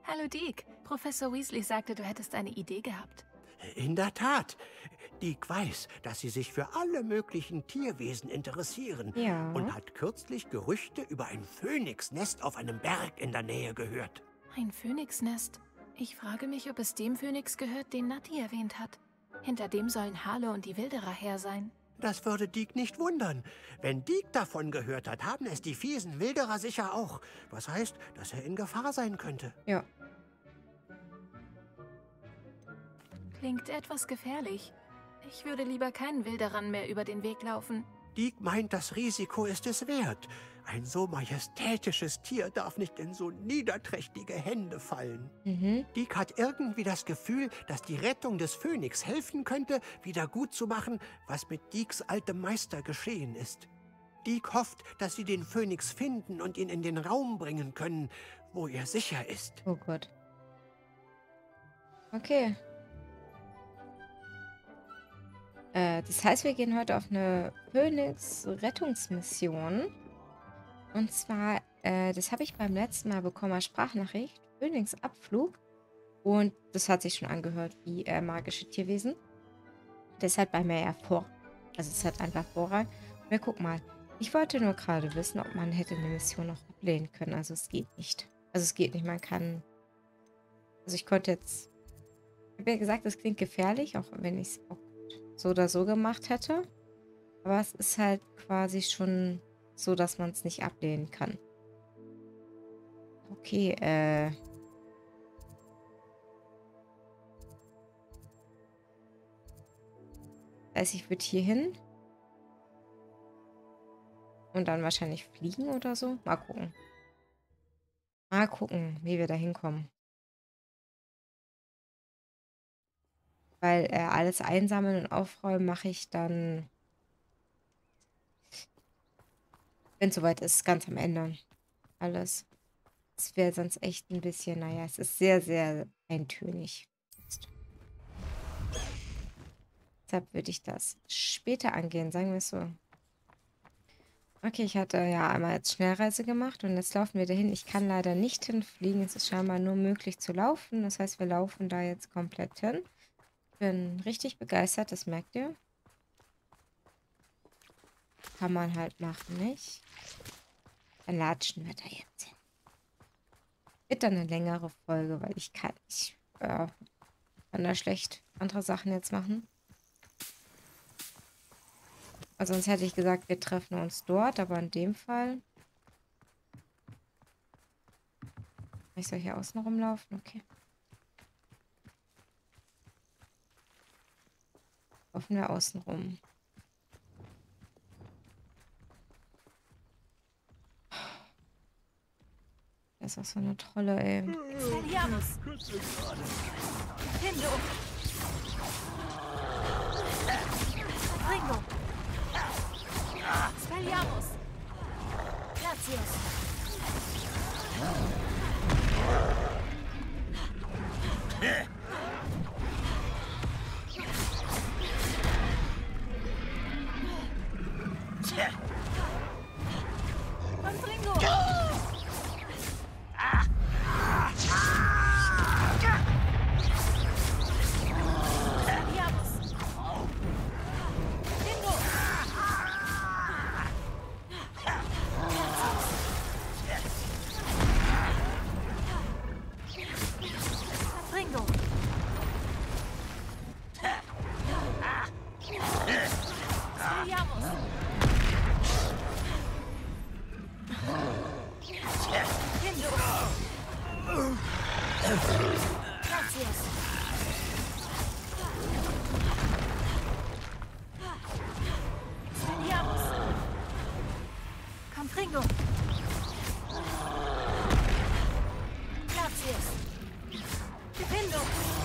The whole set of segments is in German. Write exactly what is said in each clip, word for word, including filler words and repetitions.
Hallo Deke. Professor Weasley sagte, du hättest eine Idee gehabt. In der Tat. Deke weiß, dass Sie sich für alle möglichen Tierwesen interessieren. Ja. Und hat kürzlich Gerüchte über ein Phönixnest auf einem Berg in der Nähe gehört. Ein Phönixnest? Ich frage mich, ob es dem Phönix gehört, den Natti erwähnt hat. Hinter dem sollen Harlow und die Wilderer her sein. Das würde Deke nicht wundern. Wenn Deke davon gehört hat, haben es die fiesen Wilderer sicher auch. Was heißt, dass er in Gefahr sein könnte. Ja. Klingt etwas gefährlich. Ich würde lieber keinen Wilderern mehr über den Weg laufen. Deke meint, das Risiko ist es wert. Ein so majestätisches Tier darf nicht in so niederträchtige Hände fallen. Mhm. Deke hat irgendwie das Gefühl, dass die Rettung des Phönix helfen könnte, wieder gut zu machen, was mit Dekes altem Meister geschehen ist. Deke hofft, dass sie den Phönix finden und ihn in den Raum bringen können, wo er sicher ist. Oh Gott. Okay. Äh, das heißt, wir gehen heute auf eine Phönix-Rettungsmission. Und zwar, äh, das habe ich beim letzten Mal bekommen als Sprachnachricht. Phönix-Abflug. Und das hat sich schon angehört wie äh, magische Tierwesen. Deshalb bei mir ja vor. Also es hat einfach Vorrang. Und wir gucken mal. Ich wollte nur gerade wissen, ob man hätte eine Mission noch ablehnen können. Also es geht nicht. Also es geht nicht. Man kann... Also ich konnte jetzt... Ich habe ja gesagt, das klingt gefährlich, auch wenn ich es auch so oder so gemacht hätte. Aber es ist halt quasi schon so, dass man es nicht ablehnen kann. Okay, äh... Das heißt, ich würde hier hin. Und dann wahrscheinlich fliegen oder so. Mal gucken. Mal gucken, wie wir da hinkommen. Weil äh, alles einsammeln und aufräumen mache ich dann, wenn es soweit ist, ganz am Ende. Alles. Es wäre sonst echt ein bisschen, naja, es ist sehr, sehr eintönig. Deshalb würde ich das später angehen, sagen wir es so. Okay, ich hatte ja einmal jetzt Schnellreise gemacht und jetzt laufen wir dahin. Ich kann leider nicht hinfliegen. Es ist scheinbar nur möglich zu laufen. Das heißt, wir laufen da jetzt komplett hin. Ich bin richtig begeistert, das merkt ihr. Kann man halt machen, nicht? Dann latschen wir da jetzt hin. Wird dann eine längere Folge, weil ich kann nicht, äh, kann da schlecht andere Sachen jetzt machen. Also sonst hätte ich gesagt, wir treffen uns dort, aber in dem Fall... Ich soll hier außen rumlaufen, okay. Laufen wir außen rum. Das ist auch so eine Trolle, ey. Expelliarmus! Hindo! Ringo! Expelliarmus! Gratias! Und Ringo! Ringo! Gratias! Hindo!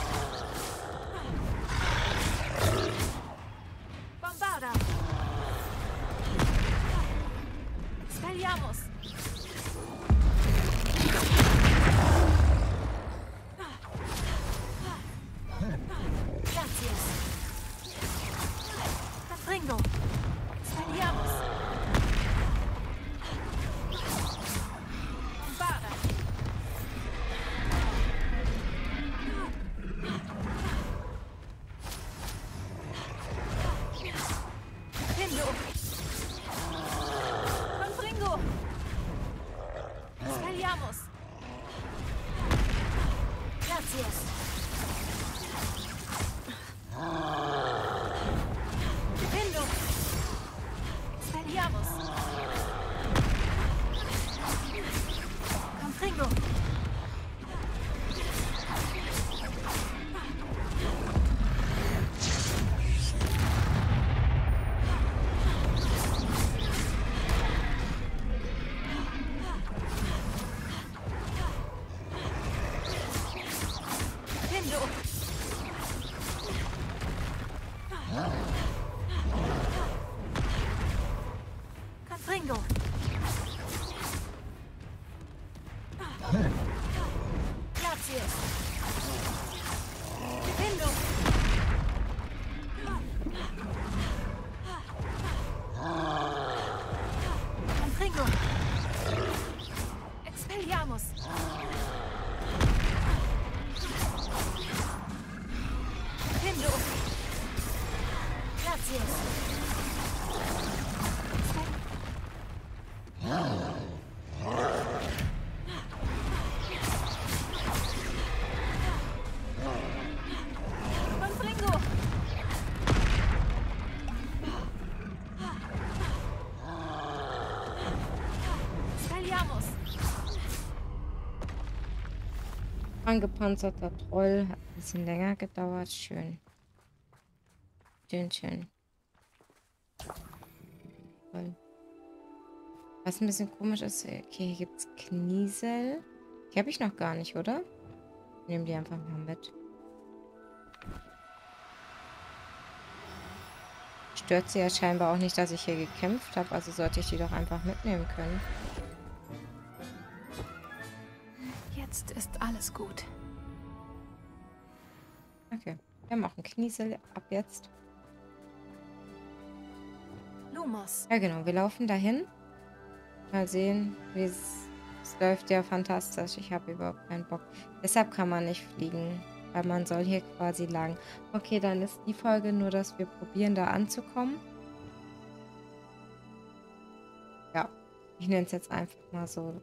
Bombarda! Expelliarmus! Gracias. Defendo. Expelliarmus. Confringo. Confringo. Gracias. Defendo. Confringo. Expelliarmus. Defendo. Gracias. Confringo. Expelliarmus. Angepanzerter Troll. Hat ein bisschen länger gedauert. Schön. Schön, schön. Toll. Was ein bisschen komisch ist, okay, hier gibt es Kniesel. Die habe ich noch gar nicht, oder? Ich nehme die einfach mal mit. Stört sie ja scheinbar auch nicht, dass ich hier gekämpft habe, also sollte ich die doch einfach mitnehmen können. Jetzt ist alles gut. Okay, wir haben auch einen Kniesel ab jetzt. Lumos. Ja genau, wir laufen dahin. Mal sehen, wie es es läuft ja fantastisch. Ich habe überhaupt keinen Bock. Deshalb kann man nicht fliegen, weil man soll hier quasi lang. Okay, dann ist die Folge nur, dass wir probieren, da anzukommen. Ja, ich nenne es jetzt einfach mal so.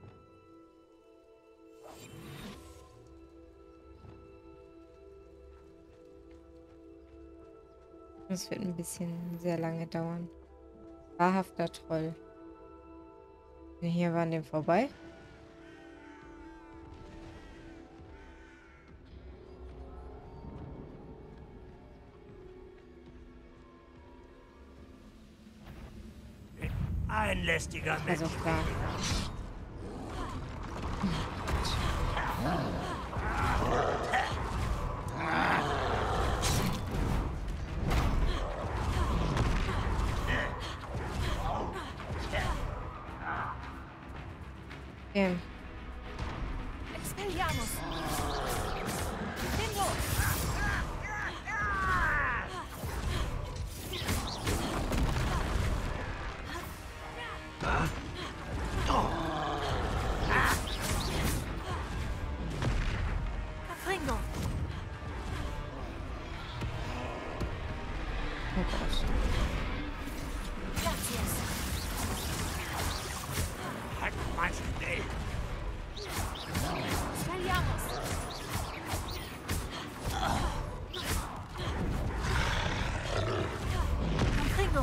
Das wird ein bisschen sehr lange dauern. Wahrhafter Troll. Hier waren dem vorbei. Ein lästiger Mensch. Also klar. Okay. Expelliarmus. Bingo. Confringo. Oh Gott. Gracias. Halt mal schnell. Expelliarmus. Confringo.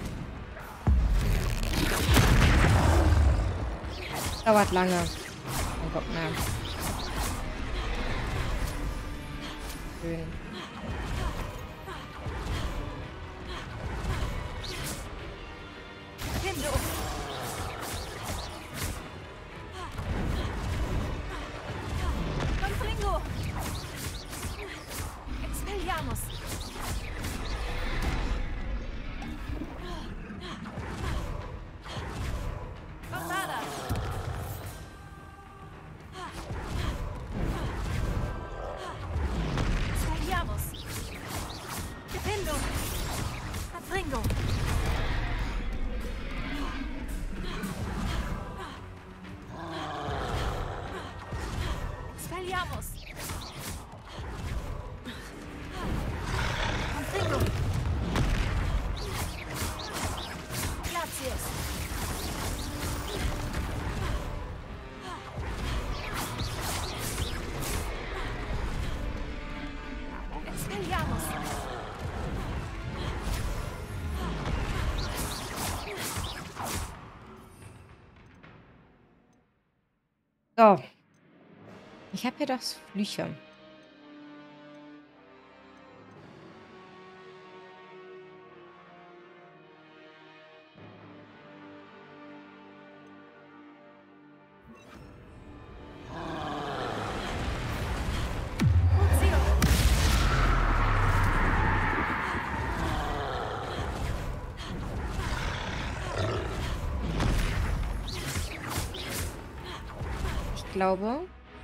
Dauert lange. Kein Bock mehr. Schön. Bingo. Confringo. Expelliarmus. Cortada. Expelliarmus. Defendo. Confringo. Expelliarmus. Confringo. Gracias. So. Ich habe hier doch Flüche. Ich glaube,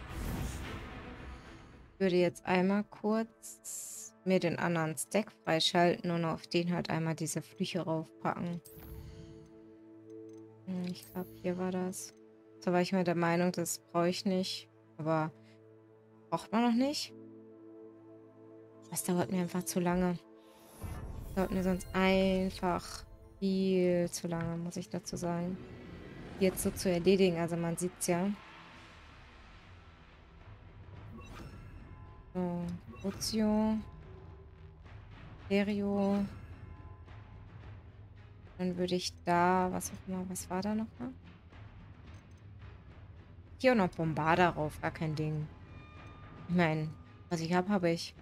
ich würde jetzt einmal kurz mir den anderen Stack freischalten und auf den halt einmal diese Flüche raufpacken. Hm, Ich glaube, hier war das. So war ich mir der Meinung, das brauche ich nicht. Aber braucht man noch nicht. Das dauert mir einfach zu lange. Das dauert mir sonst einfach viel zu lange, muss ich dazu sagen. Jetzt so zu erledigen, also man sieht es ja. So, Lucio. Stereo. Dann würde ich da, was auch immer, was war da noch mal? Hier auch noch Bombarder drauf, gar kein Ding. Ich meine, was ich habe, habe ich.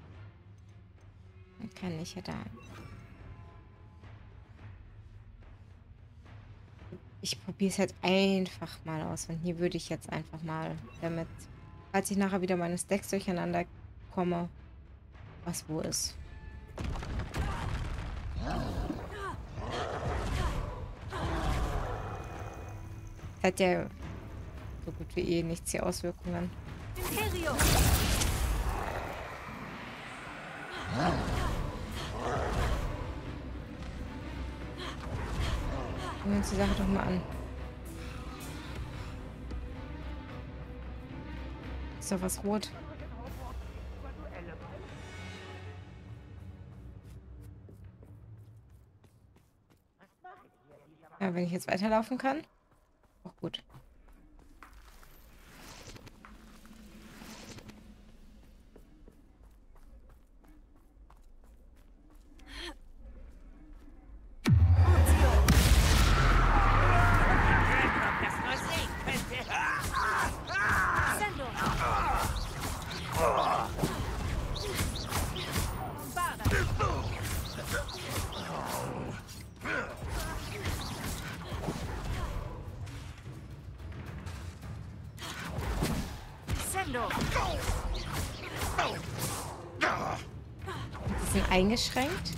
Dann kann ich ja da. Ich probiere es jetzt einfach mal aus. Und hier würde ich jetzt einfach mal damit, falls ich nachher wieder meine Stacks durcheinander komme, was wo ist. Hat ja so gut wie eh nichts hier Auswirkungen. Imperio! Gucken wir uns die Sache doch mal an. Ist doch was rot. Ja, wenn ich jetzt weiterlaufen kann. Auch gut. Die sind eingeschränkt.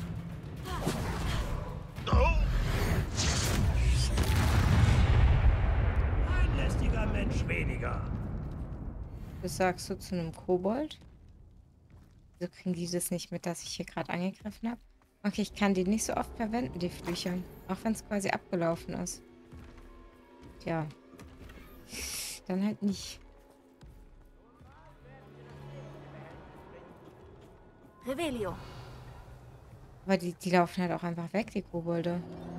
Ein lästiger Mensch weniger. Das sagst du zu einem Kobold? Wieso kriegen die das nicht mit, dass ich hier gerade angegriffen habe? Okay, ich kann die nicht so oft verwenden, die Flüche. Auch wenn es quasi abgelaufen ist. Tja. Dann halt nicht. Revelio. Aber die, die laufen halt auch einfach weg, die Kobolde.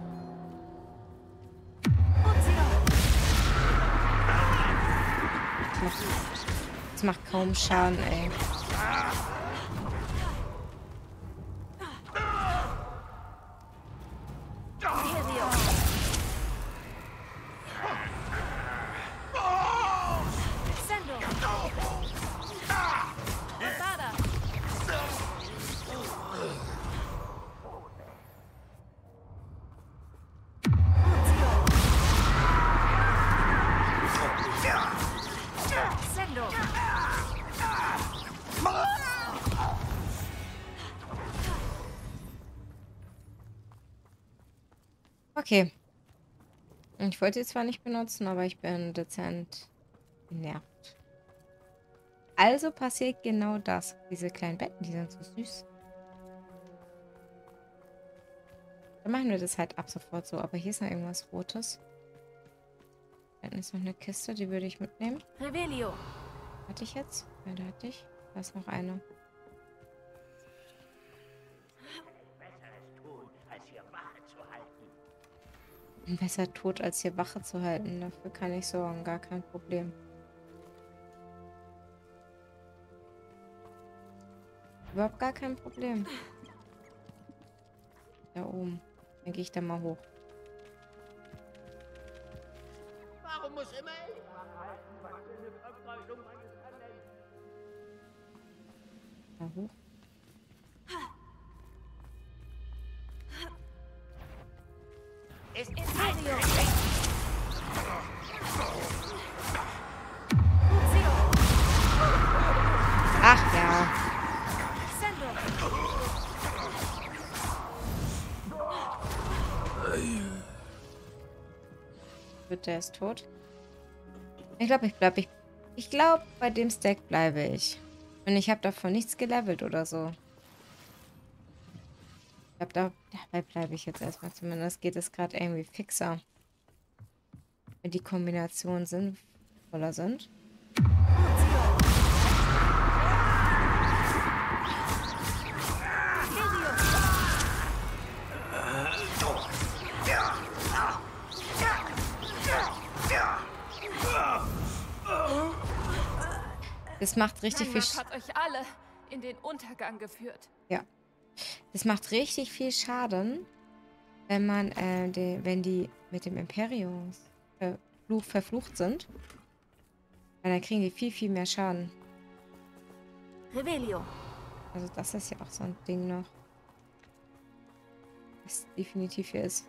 Das macht, das macht kaum Schaden, ey. Okay. Ich wollte sie zwar nicht benutzen, aber ich bin dezent genervt. Also passiert genau das. Diese kleinen Betten, die sind so süß. Dann machen wir das halt ab sofort so. Aber hier ist noch irgendwas Rotes. Da ist noch eine Kiste, die würde ich mitnehmen. Revelio. Hatte ich jetzt? Ja, da hatte ich. Da ist noch eine. Besser tot, als hier Wache zu halten. Dafür kann ich sorgen. Gar kein Problem. Überhaupt gar kein Problem. Da oben. Dann gehe ich da mal hoch. Warum muss immer ich Mal hoch. Ist Imperio. Ach ja. Gut, der ist tot. Ich glaube, ich bleibe. Ich, ich glaube, bei dem Stack bleibe ich. Und ich habe davon nichts gelevelt oder so. Ich glaube, da, dabei bleibe ich jetzt erstmal. Zumindest geht es gerade irgendwie fixer. Wenn die Kombinationen sinnvoller sind. Das macht richtig viel Rangnick hat euch alle in den Untergang geführt. Ja. Das macht richtig viel Schaden, wenn man, äh, die, wenn die mit dem Imperiums äh, Fluch verflucht sind. Weil dann kriegen die viel, viel mehr Schaden. Revelio. Also das ist ja auch so ein Ding noch. Was definitiv hier ist.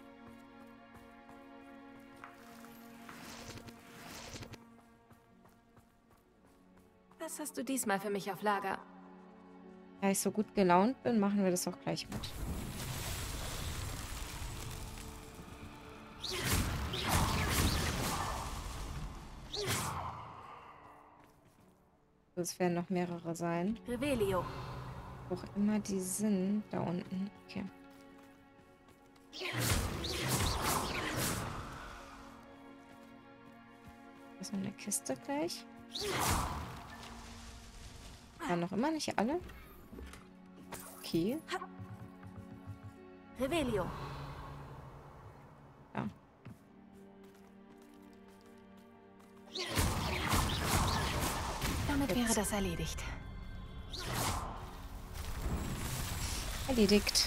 Was hast du diesmal für mich auf Lager? Da ich so gut gelaunt bin, machen wir das auch gleich mit. Es werden noch mehrere sein. Revelio. Wo auch immer die sind. Da unten. Okay. Das ist noch eine Kiste gleich. Ja, noch immer nicht alle. Okay. Revelio. Ja. Damit Jetzt. wäre das erledigt. Erledigt.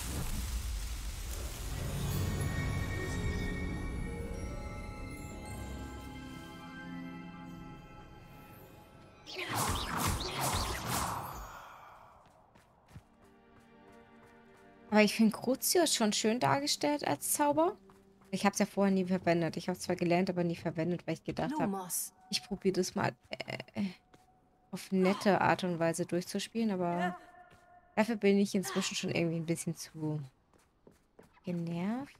Aber ich finde Crucius schon schön dargestellt als Zauber. Ich habe es ja vorher nie verwendet. Ich habe es zwar gelernt, aber nie verwendet, weil ich gedacht habe, Lumos. ich probiere das mal äh, auf nette Art und Weise durchzuspielen, aber dafür bin ich inzwischen schon irgendwie ein bisschen zu genervt.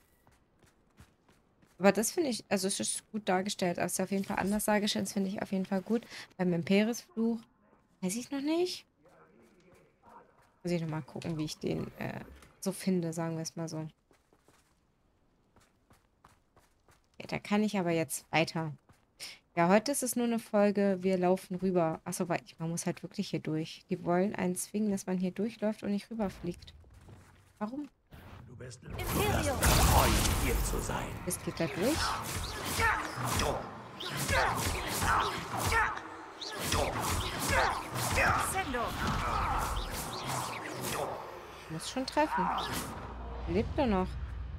Aber das finde ich, also es ist gut dargestellt. Es ist auf jeden Fall anders dargestellt. Das finde ich auf jeden Fall gut. Beim Imperius-Fluch weiß ich noch nicht. Muss ich nochmal gucken, wie ich den äh, so finde, sagen wir es mal so. Ja, da kann ich aber jetzt weiter. Ja, heute ist es nur eine Folge, wir laufen rüber. Achso, weil ich, man muss halt wirklich hier durch. Die wollen einen zwingen, dass man hier durchläuft und nicht rüberfliegt. Warum? Du bist Imperio. treu, hier zu sein. Das geht da durch. Sendo. Muss schon treffen. Lebt er noch?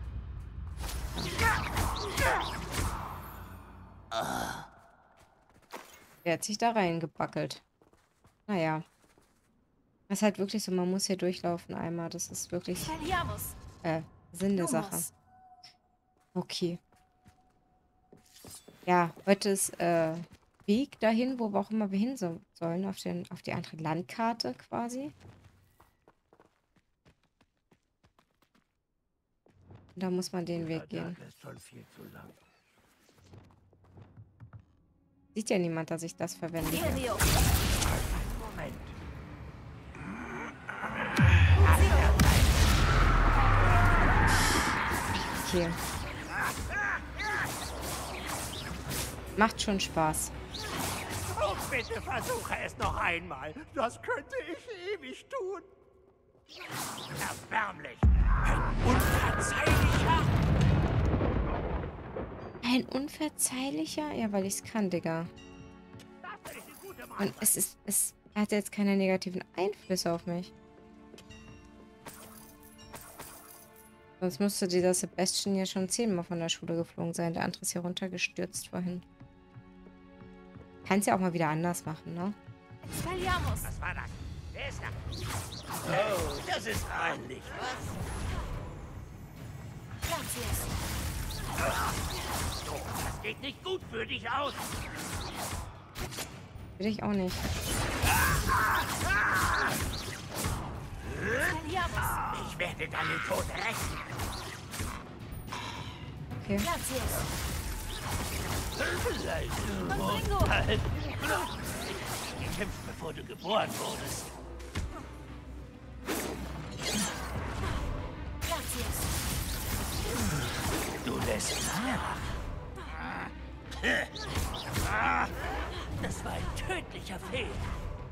Der hat sich da reingebackelt. Naja. Das ist halt wirklich so, man muss hier durchlaufen einmal. Das ist wirklich Valiamus. äh, Sinn der Sache. Lumos. Okay. Ja, heute ist äh, Weg dahin, wo wir auch immer wir hin so, sollen. Auf, den, auf die andere Landkarte quasi. Und da muss man den Weg gehen. Das ist schon viel zu lang. Sieht ja niemand, dass ich das verwende. Imperio. Moment. Okay. Macht schon Spaß. Oh, bitte versuche es noch einmal. Das könnte ich ewig tun. Erbärmlich. Ein unverzeihlicher. Ein unverzeihlicher? Ja, weil ich es kann, Digga. Und es ist, es hat jetzt keine negativen Einflüsse auf mich. Sonst müsste dieser Sebastian ja schon zehnmal von der Schule geflogen sein. Der andere ist hier runtergestürzt vorhin. Kann es ja auch mal wieder anders machen, ne? Valiamus. Was war das? Wer ist da? Oh, das ist peinlich. Was? Das geht nicht gut für dich aus. Will ich auch nicht. Ich werde deinen Tod rächen. Okay. Halt. Gekämpft, bevor du geboren wurdest. Du lässt nach. Das war ein tödlicher Fehler.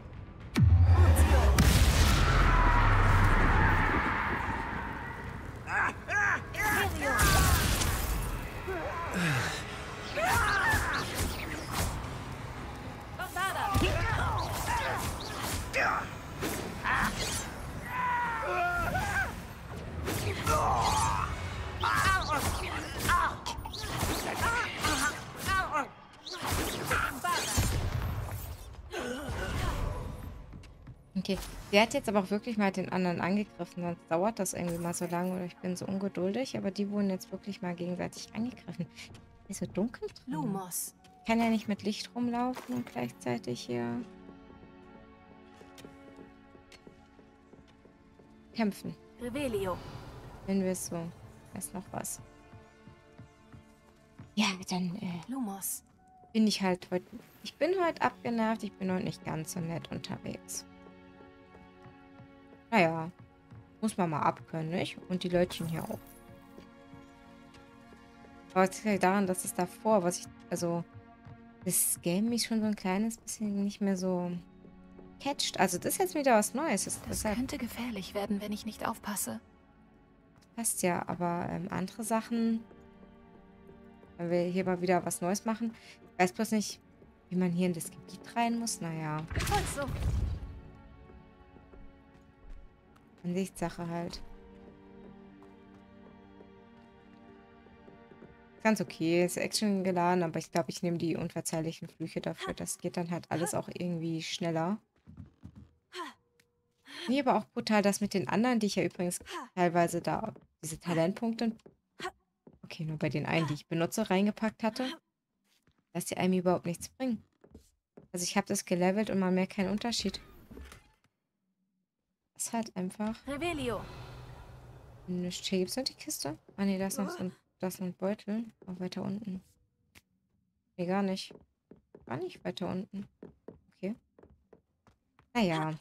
Okay, der hat jetzt aber auch wirklich mal den anderen angegriffen, sonst dauert das irgendwie mal so lange oder ich bin so ungeduldig, aber die wurden jetzt wirklich mal gegenseitig angegriffen. Ist so dunkel drin. Lumos. Ich kann ja nicht mit Licht rumlaufen und gleichzeitig hier kämpfen. Revelio. Nennen wir es so. Ist noch was. Ja, dann äh, Lumos. bin ich halt heute... Ich bin heute abgenervt, ich bin heute nicht ganz so nett unterwegs. Naja, muss man mal abkönnen, nicht? Und die Leutchen hier auch. Aber es liegt daran, dass es davor, was ich, also, das Game mich schon so ein kleines bisschen nicht mehr so catcht. Also das ist jetzt wieder was Neues. Das, Das deshalb könnte gefährlich werden, wenn ich nicht aufpasse. passt ja, aber ähm, andere Sachen, wenn wir hier mal wieder was Neues machen, ich weiß bloß nicht, wie man hier in das Gebiet rein muss. Naja, So. Ansichtssache halt. Ganz okay, ist Action geladen, aber ich glaube, ich nehme die unverzeihlichen Flüche dafür. Das geht dann halt alles auch irgendwie schneller. Nee, aber auch brutal, das mit den anderen, die ich ja übrigens teilweise da, diese Talentpunkte, okay, nur bei den einen, die ich benutze, reingepackt hatte, dass die einem überhaupt nichts bringen. Also ich habe das gelevelt und man merkt keinen Unterschied. Das ist halt einfach... Revelio. Nicht. Hier gibt es noch die Kiste. Ah ne, da ist noch so ein, da ist noch ein Beutel. Auch weiter unten. Nee, gar nicht. Gar nicht weiter unten. Okay. Naja.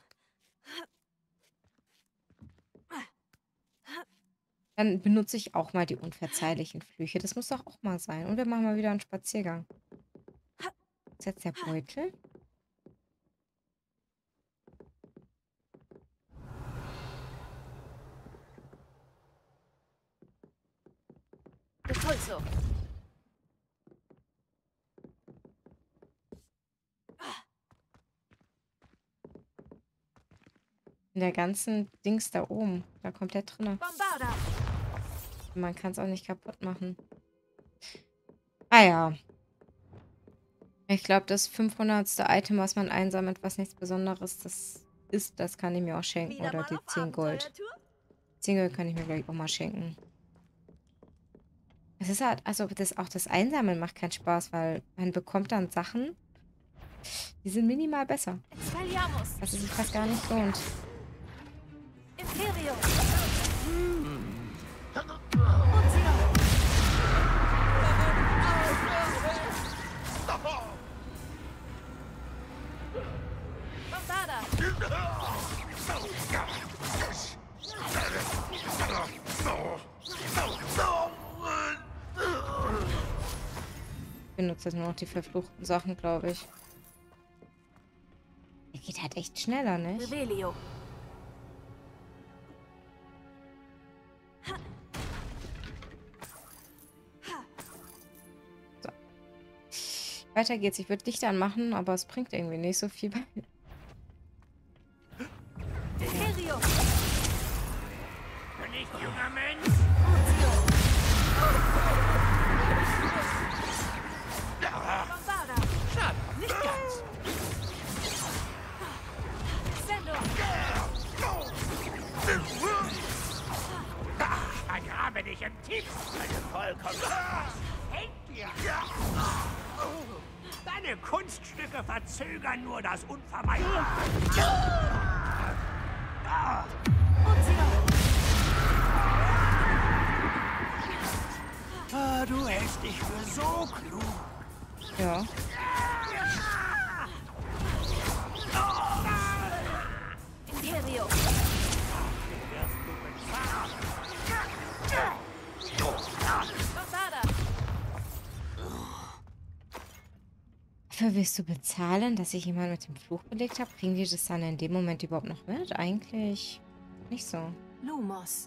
Dann benutze ich auch mal die unverzeihlichen Flüche. Das muss doch auch mal sein. Und wir machen mal wieder einen Spaziergang. Ist jetzt der Beutel? Repulso. In der ganzen Dings da oben. Da komplett drin. Bombarda. Man kann es auch nicht kaputt machen. Ah ja. Ich glaube, das fünfhundertste Item, was man einsammelt, was nichts Besonderes das ist, das kann ich mir auch schenken. Wieder Oder mal die auf zehn Gold. Abenteuertour? zehn Gold kann ich mir, glaube ich, auch mal schenken. Es ist halt, also das, auch das Einsammeln macht keinen Spaß, weil man bekommt dann Sachen, die sind minimal besser. Expelliarmus. Was es sich fast gar nicht lohnt. Imperio. Bombarda. Ich benutze jetzt nur noch die verfluchten Sachen, glaube ich. Der geht halt echt schneller, nicht? Revelio. Weiter geht's. Ich würde Licht anmachen, aber es bringt irgendwie nicht so viel bei mir. Imperio. Nicht, junger Mensch. Bombarda. Schade, nicht ganz. Sendor. Eine vollkommen... Deine Kunststücke verzögern nur das Unvermeidbare. Ah, du hältst dich für so klug. Ja. Imperio. Dafür willst du bezahlen, dass ich jemanden mit dem Fluch belegt habe? Kriegen die das dann in dem Moment überhaupt noch mit? Eigentlich nicht so. Lumos.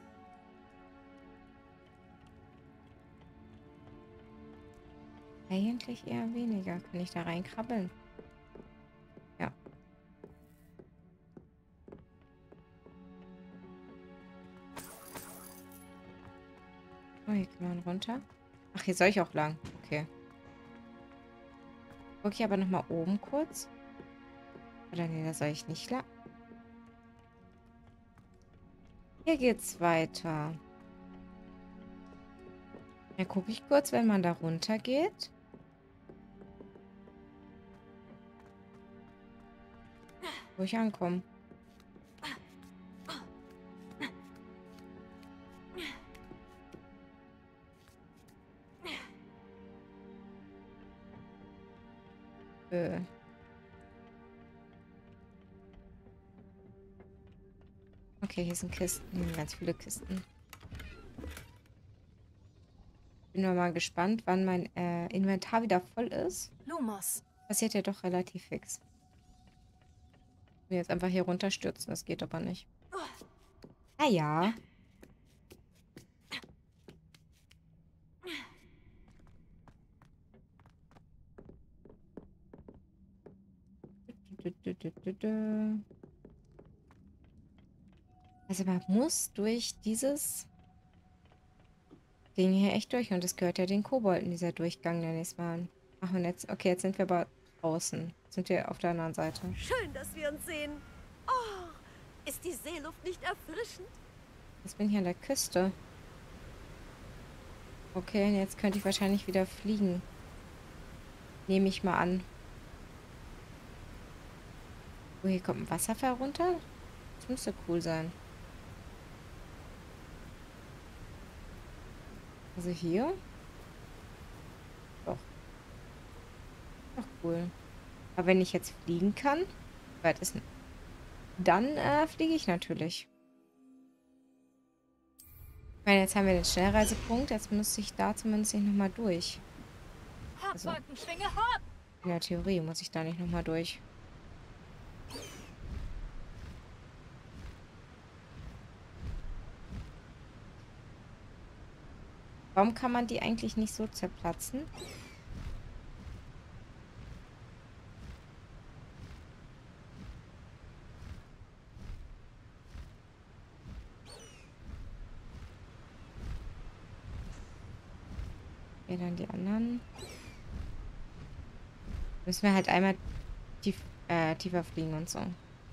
Eigentlich eher weniger. Kann ich da reinkrabbeln? Ja. Oh, hier kann man runter. Ach, hier soll ich auch lang. Okay. Guck ich aber nochmal oben kurz. Oder nee, da soll ich nicht lang. Hier geht's weiter. Ja, gucke ich kurz, wenn man da runter geht. Wo ich ankomme. Äh. Okay, hier sind Kisten. Ganz viele Kisten. Bin nur mal gespannt, wann mein äh, Inventar wieder voll ist. Lumos. Passiert ja doch relativ fix. Ich will jetzt einfach hier runterstürzen, das geht aber nicht. Ah ja. Also man muss durch dieses Ding hier echt durch. Und das gehört ja den Kobolden, dieser Durchgang, der nächste Mal. Ach, und jetzt, okay, jetzt sind wir aber draußen. Jetzt sind wir auf der anderen Seite. Schön, dass wir uns sehen. Oh, ist die Seeluft nicht erfrischend? Jetzt bin ich an der Küste. Okay, und jetzt könnte ich wahrscheinlich wieder fliegen. Nehme ich mal an. Oh, hier kommt ein Wasserfall runter. Das müsste cool sein. Also hier? Doch. Doch cool. Aber wenn ich jetzt fliegen kann, weit ist, dann äh, fliege ich natürlich. Ich meine, jetzt haben wir den Schnellreisepunkt. Jetzt müsste ich da zumindest nicht nochmal durch. Also, in der Theorie muss ich da nicht nochmal durch. Warum kann man die eigentlich nicht so zerplatzen? Ja, dann die anderen. Müssen wir halt einmal tief, äh, tiefer fliegen und so.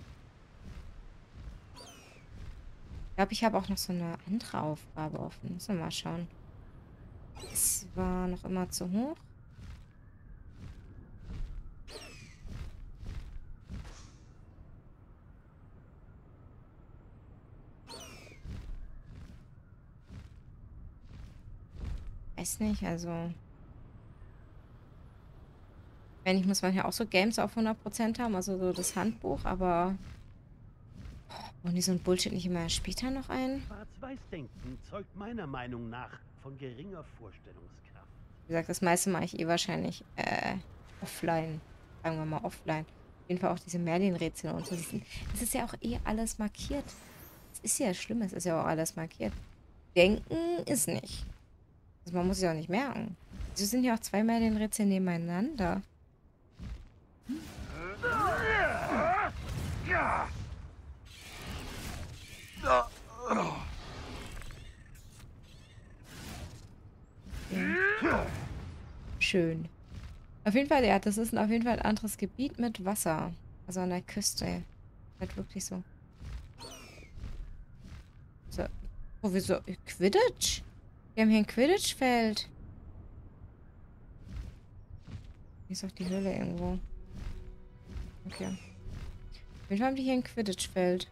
Ich glaube, ich habe auch noch so eine andere Aufgabe offen. Müssen wir mal schauen. Es war noch immer zu hoch. Weiß nicht, also... Wenn ich muss man ja auch so Games auf hundert Prozent haben, also so das Handbuch, aber... Und die so ein Bullshit nicht immer später noch ein? Schwarz-Weiß-Denken zeugt meiner Meinung nach von geringer Vorstellungskraft. Wie gesagt, das meiste mache ich eh wahrscheinlich äh, offline. Sagen wir mal offline. Auf jeden Fall auch diese Merlin-Rätsel und so. Das ist ja auch eh alles markiert. Das ist ja schlimm, es ist ja auch alles markiert. Denken ist nicht. Also man muss es ja auch nicht merken. Wieso sind ja auch zwei Merlin-Rätsel nebeneinander? Ja. Schön. Auf jeden Fall, ja, das ist auf jeden Fall ein anderes Gebiet mit Wasser. Also an der Küste. Halt wirklich so. So. Oh, wieso? Quidditch? Wir haben hier ein Quidditch-Feld. Hier ist auch die Höhle irgendwo. Okay. Auf jeden Fall haben die hier ein Quidditch-Feld.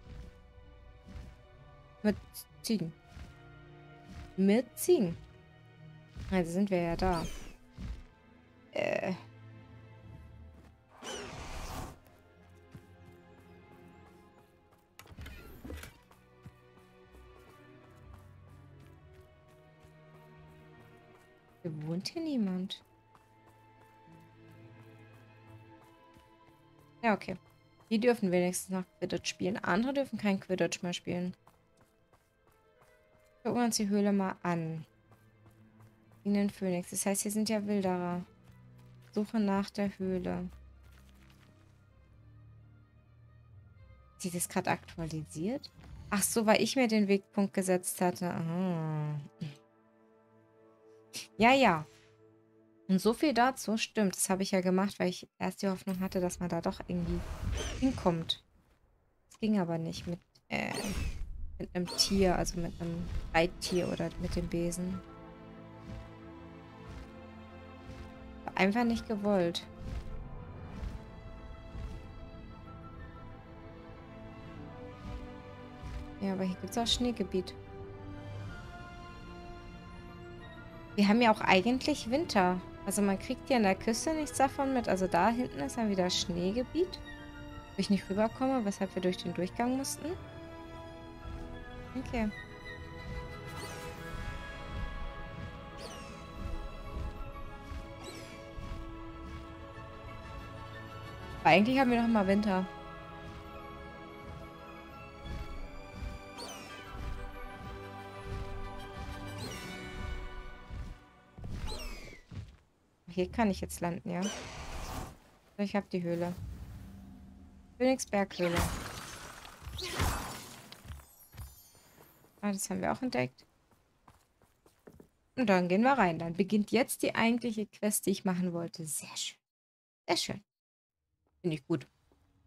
Mit Ziegen. Mit Ziegen. Also sind wir ja da. Äh. Hier wohnt hier niemand. Ja, okay. Die dürfen wenigstens noch Quidditch spielen. Andere dürfen kein Quidditch mehr spielen. Gucken wir uns die Höhle mal an. In den Phönix. Das heißt, hier sind ja Wilderer. Suche nach der Höhle. Hat sich das gerade aktualisiert? Ach so, weil ich mir den Wegpunkt gesetzt hatte. Ah. Ja, ja. Und so viel dazu. Stimmt, das habe ich ja gemacht, weil ich erst die Hoffnung hatte, dass man da doch irgendwie hinkommt. Das ging aber nicht mit, äh, mit einem Tier, also mit einem Reittier oder mit dem Besen. War einfach nicht gewollt. Ja, aber hier gibt es auch Schneegebiet. Wir haben ja auch eigentlich Winter. Also man kriegt hier an der Küste nichts davon mit. Also da hinten ist dann wieder Schneegebiet. Wo ich nicht rüberkomme, weshalb wir durch den Durchgang mussten. Okay. Aber eigentlich haben wir noch mal Winter. Hier kann ich jetzt landen, ja. Ich habe die Höhle. Phönixberghöhle. Ah, das haben wir auch entdeckt. Und dann gehen wir rein. Dann beginnt jetzt die eigentliche Quest, die ich machen wollte. Sehr schön. Sehr schön. Finde ich gut.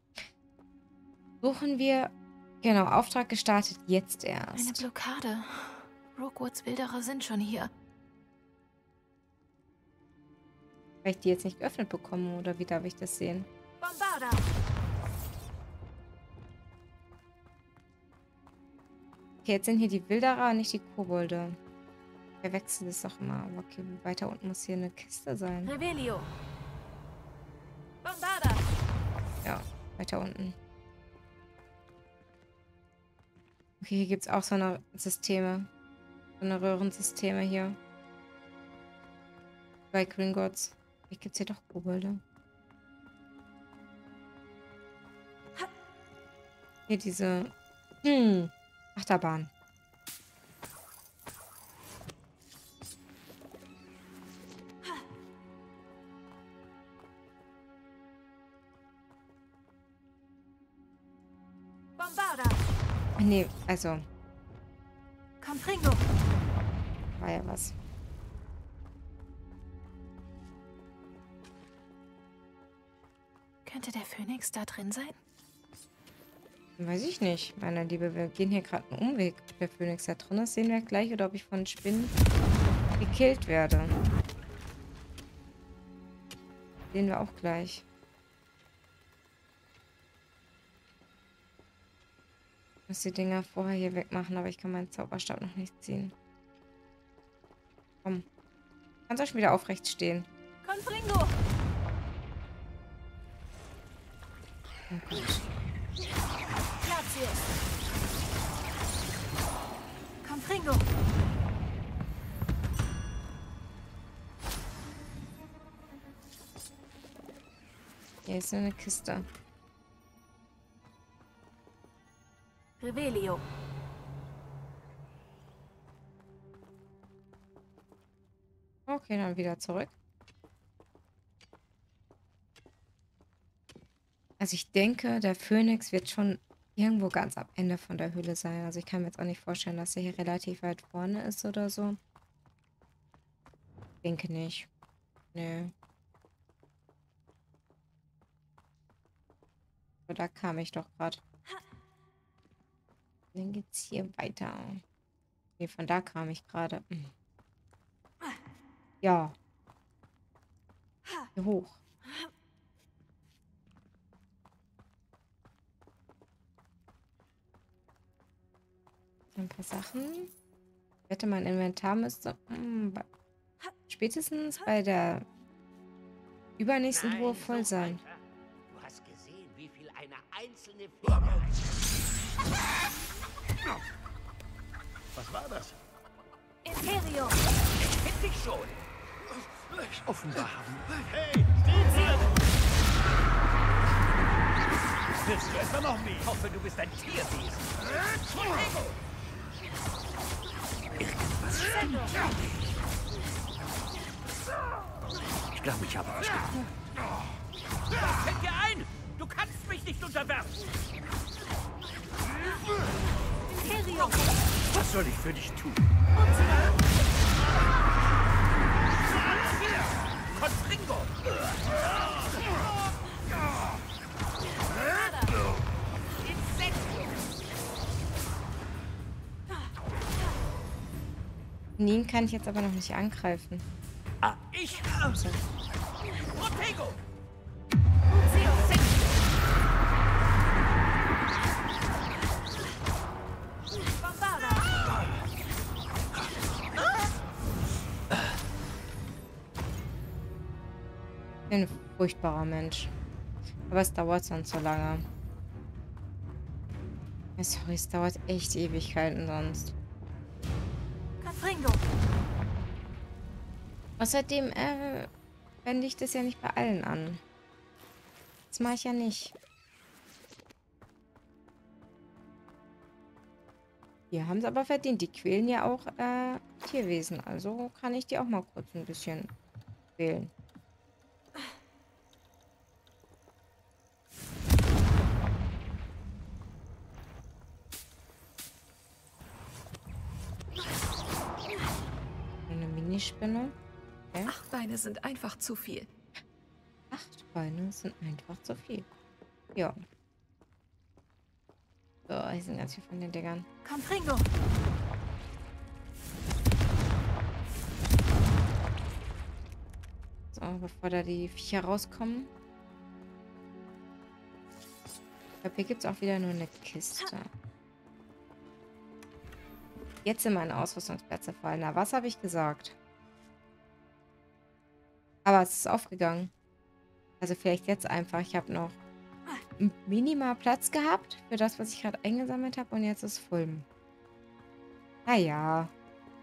Suchen wir... Genau, Auftrag gestartet jetzt erst. Eine Blockade. Rookwoods Wilderer sind schon hier. Weil ich die jetzt nicht geöffnet bekomme, oder wie darf ich das sehen? Bombarda! Okay, jetzt sind hier die Wilderer und nicht die Kobolde. Ich verwechsel das doch immer. Aber okay, weiter unten muss hier eine Kiste sein. Revelio! Bombarda! Ja, weiter unten. Okay, hier gibt es auch so eine Systeme. So eine Röhrensysteme hier. Bei Gringotts. Vielleicht gibt es hier doch Kobolde. Hier diese... Hm. Achterbahn. Bombarda! Nee, also... Confringo! War ja was. Könnte der Phönix da drin sein? Weiß ich nicht, meine Liebe. Wir gehen hier gerade einen Umweg. Ob der Phönix da drin ist, sehen wir gleich. Oder ob ich von Spinnen gekillt werde. Sehen wir auch gleich. Ich muss die Dinger vorher hier wegmachen, aber ich kann meinen Zauberstab noch nicht ziehen. Komm. Kannst du schon wieder aufrecht stehen. Confringo! Oh Gott. Gratius! Confringo! Hier ist eine Kiste. Revelio! Okay, dann wieder zurück. Also ich denke, der Phönix wird schon irgendwo ganz am Ende von der Höhle sein. Also ich kann mir jetzt auch nicht vorstellen, dass er hier relativ weit vorne ist oder so. Ich denke nicht. Nö. So, da kam ich doch gerade. Dann geht's hier weiter. Nee, von da kam ich gerade. Hm. Ja. Hier hoch. Ein paar Sachen. Ich wette, mein Inventar müsste hm, bei- spätestens bei der übernächsten Truhe voll sein. Du hast gesehen, wie viel eine einzelne Feder... Was war das? Imperium! Find dich schon! Offenbar haben... Hey, stehen bleiben! Willst du etwa noch nie? Ich hoffe, du bist ein Tierwesen. Irgendwas stimmt. Ich glaube, ich habe was gefunden. Was fällt dir ein? Du kannst mich nicht unterwerfen. Imperium! Was soll ich für dich tun? Confringo! Ihn kann ich jetzt aber noch nicht angreifen. Ah, ich... So. Protego! Ich bin ein furchtbarer Mensch. Aber es dauert sonst so lange. Ja, sorry, es dauert echt Ewigkeiten sonst. Confringo! Außerdem äh, wende ich das ja nicht bei allen an. Das mache ich ja nicht. Die haben es aber verdient. Die quälen ja auch äh, Tierwesen. Also kann ich die auch mal kurz ein bisschen quälen. Eine Minispinne. Okay. Acht Beine sind einfach zu viel. Acht Beine sind einfach zu viel. Ja. So, hier sind ganz viele von den Dingern. Confringo! So, bevor da die Viecher rauskommen. Ich glaube, hier gibt es auch wieder nur eine Kiste. Jetzt sind meine Ausrüstungsplätze voll. Na, was habe ich gesagt? Aber es ist aufgegangen. Also vielleicht jetzt einfach. Ich habe noch minimal Platz gehabt für das, was ich gerade eingesammelt habe. Und jetzt ist voll. Naja.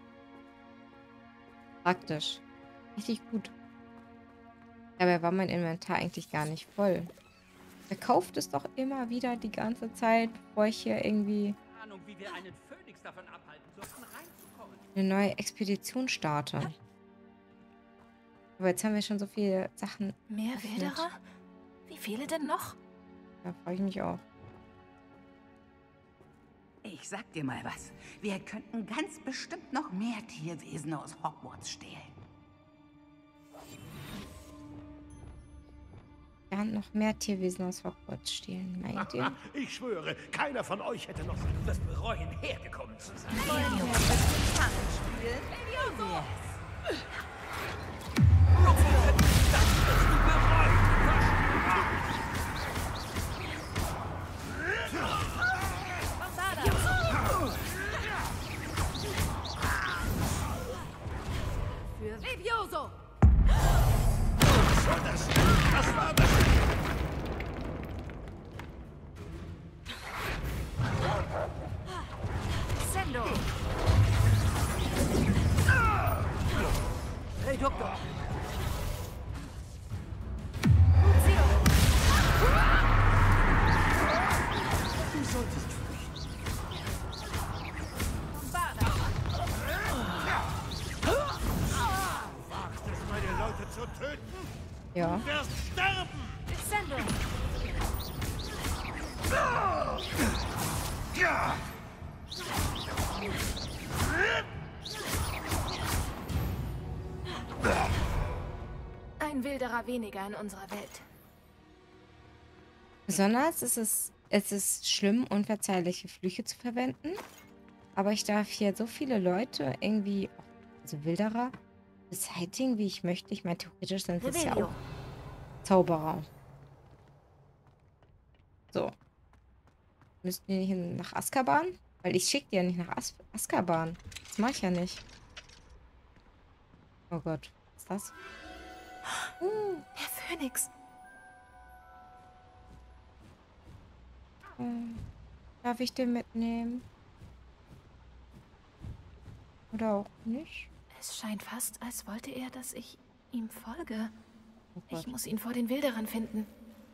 Praktisch. Richtig gut. Dabei war mein Inventar eigentlich gar nicht voll. Verkauft es doch immer wieder die ganze Zeit, bevor ich hier irgendwie Ahnung, wie wir einen Phönix davon abhalten sollten, reinzukommen. eine neue Expedition starte. Aber jetzt haben wir schon so viele Sachen. Mehr öffnet. Wilderer? Wie viele denn noch? Da freue ich mich auch. Ich sag dir mal was. Wir könnten ganz bestimmt noch mehr Tierwesen aus Hogwarts stehlen. Wir haben noch mehr Tierwesen aus Hogwarts stehlen. Meint ihr? Ich schwöre, keiner von euch hätte noch... Du wirst bereuen, hergekommen zu sein. Das wirst du bereuen. Für Levioso! Was war das? Was war das? Sendo! Hey, Doktor! Du solltest fürchten. Du wagst es, meine Leute zu töten? Ja. Du wirst sterben! Sendo! Ein Wilderer weniger in unserer Welt. Besonders ist es, es ist schlimm, unverzeihliche Flüche zu verwenden. Aber ich darf hier so viele Leute irgendwie, also Wilderer, beseitigen, wie ich möchte. Ich meine, theoretisch sind es ja auch Zauberer. So. Müssten die nicht hin- nach Azkaban? Weil ich schicke die ja nicht nach As Azkaban. Das mache ich ja nicht. Oh Gott. Was ist das? Uh, der Phönix. Hm. Darf ich den mitnehmen? Oder auch nicht? Es scheint fast, als wollte er, dass ich ihm folge. Oh Gott. Ich muss ihn vor den Wilderern finden.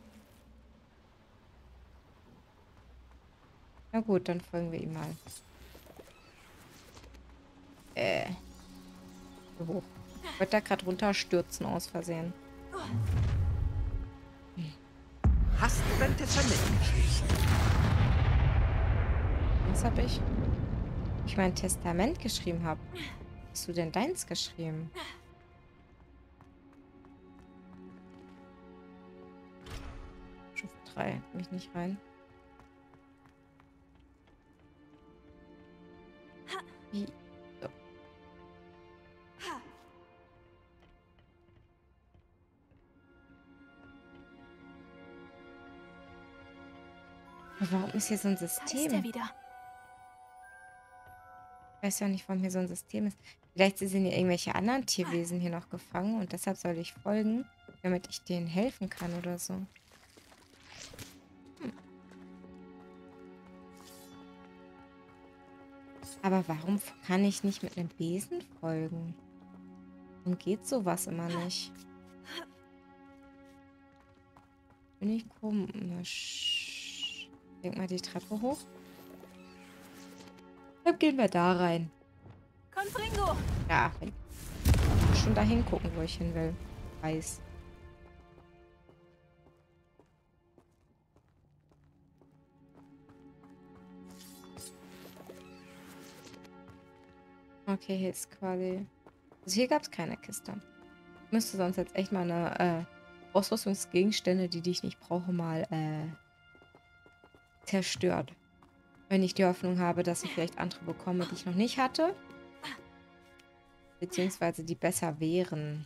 Na gut, dann folgen wir ihm mal. Äh. So hoch. Ich wollte da gerade runterstürzen aus Versehen. Hast du dein Testament geschrieben? Was habe ich? Ich mein Testament geschrieben habe. Hast du denn deins geschrieben? Stufe drei. Mich nicht rein. Wie? So. Aber warum ist hier so ein Da ist er System? wieder. Ich weiß ja nicht, warum hier so ein System ist. Vielleicht sind hier irgendwelche anderen Tierwesen hier noch gefangen und deshalb soll ich folgen, damit ich denen helfen kann oder so. Hm. Aber warum kann ich nicht mit einem Besen folgen? Warum geht sowas immer nicht? Bin ich komisch. Denk mal die Treppe hoch. Dann gehen wir da rein. Confringo! Ja, ich muss schon dahin gucken, wo ich hin will. Weiß. Okay, hier ist quasi... Also hier gab es keine Kiste. Ich müsste sonst jetzt echt mal eine äh, Ausrüstungsgegenstände, die, die ich nicht brauche, mal äh, zerstört. Wenn ich die Hoffnung habe, dass ich vielleicht andere bekomme, die ich noch nicht hatte. Beziehungsweise die besser wären.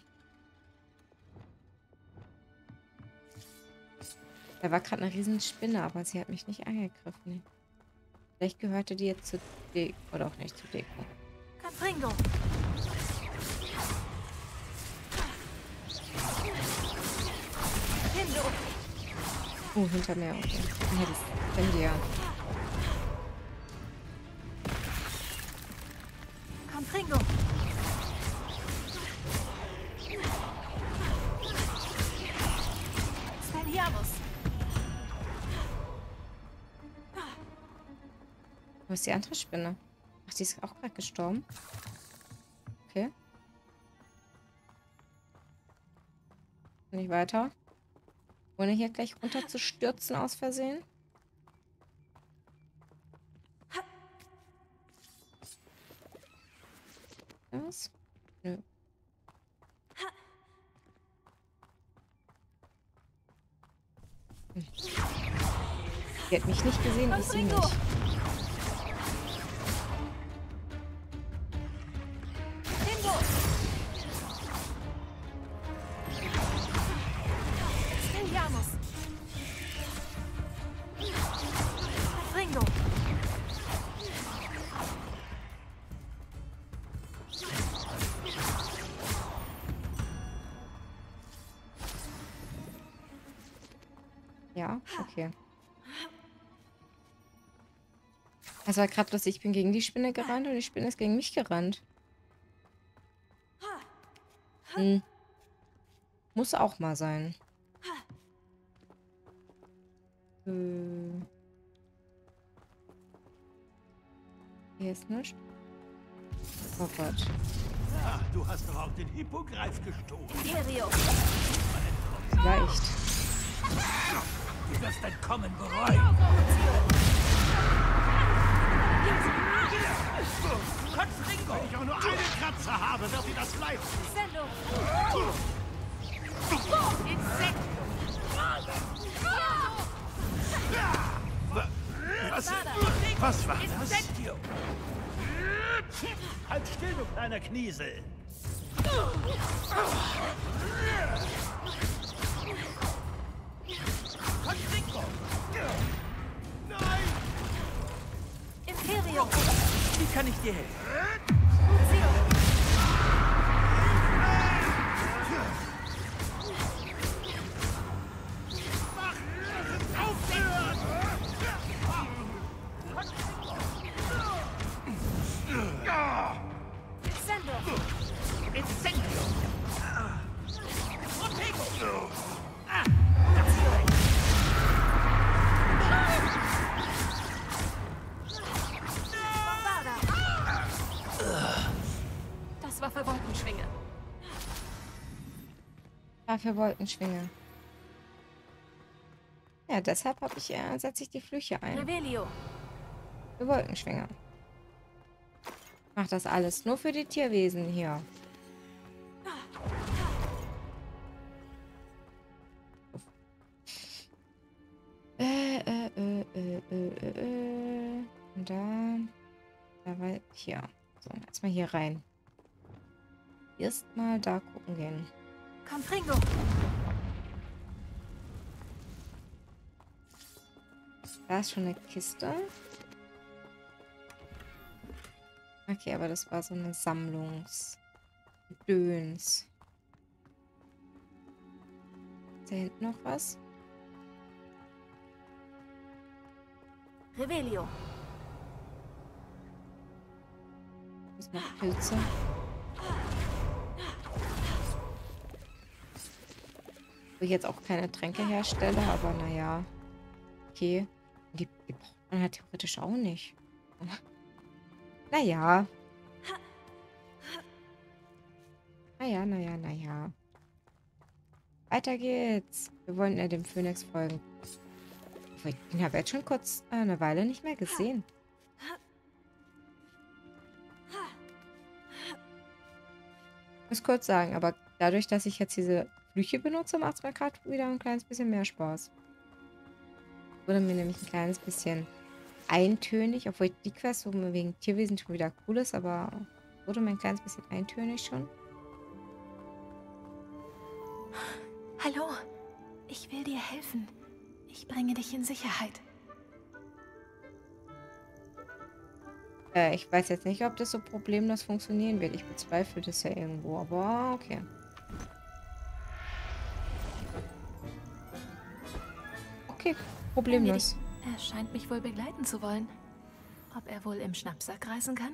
Da war gerade eine riesen Spinne, aber sie hat mich nicht angegriffen. Vielleicht gehörte die jetzt zu Deko. Oder auch nicht zu Deko. Confringo! Hindo! Oh, hinter mir. Okay. Ja, das kennen die ja. Confringo! Spelliarmus! Wo ist die andere Spinne? Ach, die ist auch gerade gestorben. Okay. Nicht weiter. Ohne hier gleich runter zu stürzen aus Versehen. Was? Nö. Hm. Die hat mich nicht gesehen, ich sie Confringo! nicht. Hindo! Spelliarmus! Confringo! Ja, okay. Es war gerade lustig, ich bin gegen die Spinne gerannt und die Spinne ist gegen mich gerannt. Hm. Muss auch mal sein. Äh. Hier ist nichts. Oh Gott. Ah, du hast doch auch den Hippogreif gestohlen. Imperio! Vielleicht. Du wirst dein Kommen bereuen. Confringo! Wenn ich auch nur einen Kratzer habe, wird dir das leid. Sendung! Was? Was war das? Halt still, du kleiner Kniesel! Confringo! Nein! Imperium! Wie kann ich dir helfen? Das war für Wolkenschwinge. Ah, für Wolkenschwinge. Ja, deshalb habe ich, äh, setze ich die Flüche ein. Revelio! Für Wolkenschwinge. Mach das alles nur für die Tierwesen hier. Äh, äh, äh, äh, äh, äh. Und da. Da war hier. So, erstmal hier rein. Erstmal da gucken gehen. Confringo! Da ist schon eine Kiste. Okay, aber das war so eine Sammlungsdöns. Ist da hinten noch was? Revelio! Was noch Pilze? Wo ich jetzt auch keine Tränke herstelle, aber naja. Okay. Die, die braucht man halt theoretisch auch nicht. Naja. Naja, naja, naja. Weiter geht's. Wir wollen ja dem Phönix folgen. Den habe ich jetzt schon kurz äh, eine Weile nicht mehr gesehen. Ich muss kurz sagen, aber dadurch, dass ich jetzt diese Flüche benutze, macht es mir gerade wieder ein kleines bisschen mehr Spaß. Wurde mir nämlich ein kleines bisschen eintönig, obwohl die Quest so wegen Tierwesen schon wieder cool ist, aber wurde mir ein kleines bisschen eintönig schon. Hallo, ich will dir helfen. Ich bringe dich in Sicherheit. Äh, ich weiß jetzt nicht, ob das so problemlos funktionieren wird. Ich bezweifle das ja irgendwo, aber okay. Okay, problemlos. Er scheint mich wohl begleiten zu wollen. Ob er wohl im Schnappsack reisen kann?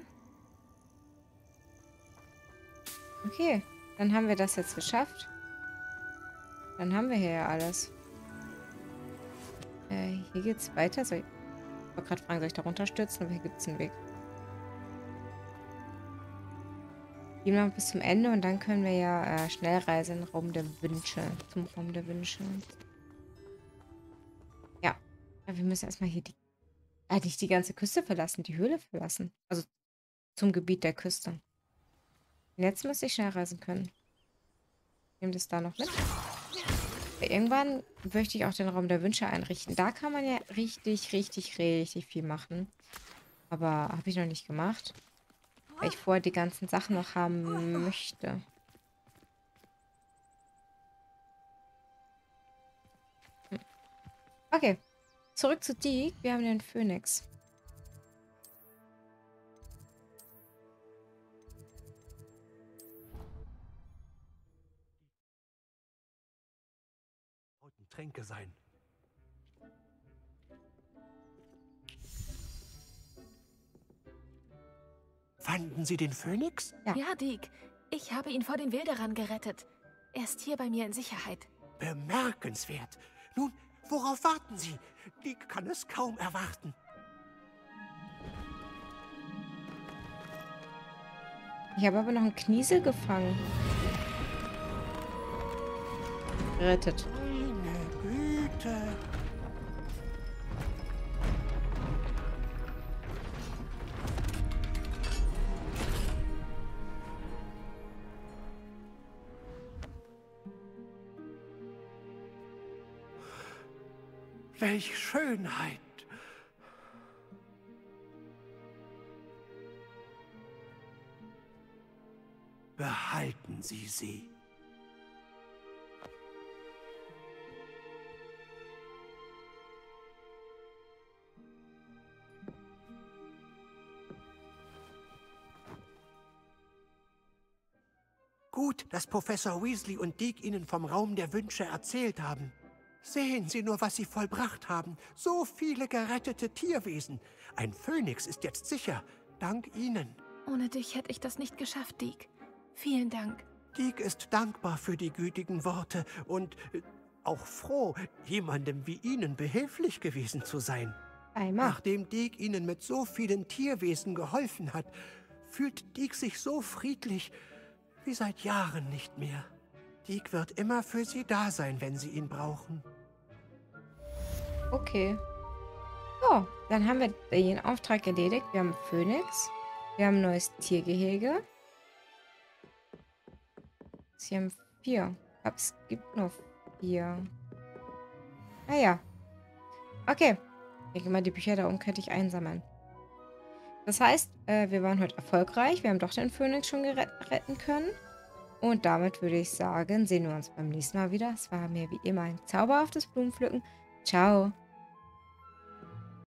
Okay, dann haben wir das jetzt geschafft. Dann haben wir hier ja alles. Äh, hier geht's weiter. Soll ich ich wollte gerade fragen, soll ich da runterstürzen? Aber hier gibt es einen Weg. Gehen wir bis zum Ende und dann können wir ja äh, Schnellreise in den Raum der Wünsche. Zum Raum der Wünsche. Ja. Ja, wir müssen erstmal hier die. Ah, nicht die ganze Küste verlassen, die Höhle verlassen. Also zum Gebiet der Küste. Und jetzt müsste ich schnell reisen können. Nehmen das da noch mit. Irgendwann möchte ich auch den Raum der Wünsche einrichten. Da kann man ja richtig, richtig, richtig viel machen. Aber habe ich noch nicht gemacht. Weil ich vorher die ganzen Sachen noch haben möchte. Hm. Okay. Zurück zu Deek. Wir haben den Phönix. Tränke sein. Fanden Sie den Phönix? Ja. Ja, Deek. Ich habe ihn vor den Wilderern gerettet. Er ist hier bei mir in Sicherheit. Bemerkenswert. Nun, worauf warten Sie? Deek kann es kaum erwarten. Ich habe aber noch einen Kniesel gefangen. Gerettet. Meine Güte. Welch Schönheit. behalten Sie sie. Gut, dass Professor Weasley und Deek Ihnen vom Raum der Wünsche erzählt haben. Sehen Sie nur, was Sie vollbracht haben. So viele gerettete Tierwesen. Ein Phönix ist jetzt sicher, dank Ihnen. Ohne dich hätte ich das nicht geschafft, Deek. Vielen Dank. Deek ist dankbar für die gütigen Worte und äh, auch froh, jemandem wie Ihnen behilflich gewesen zu sein. Einmal. Nachdem Deek Ihnen mit so vielen Tierwesen geholfen hat, fühlt Deek sich so friedlich wie seit Jahren nicht mehr. Deek wird immer für Sie da sein, wenn Sie ihn brauchen. Okay. So, dann haben wir den Auftrag erledigt. Wir haben Phönix. Wir haben ein neues Tiergehege. Sie haben vier. Ich glaube, es gibt noch vier. Naja. Okay. Ich denke mal, die Bücher da oben könnte ich einsammeln. Das heißt, äh, wir waren heute erfolgreich. Wir haben doch den Phönix schon retten können. Und damit würde ich sagen, sehen wir uns beim nächsten Mal wieder. Es war mir wie immer ein zauberhaftes Blumenpflücken. Ciao.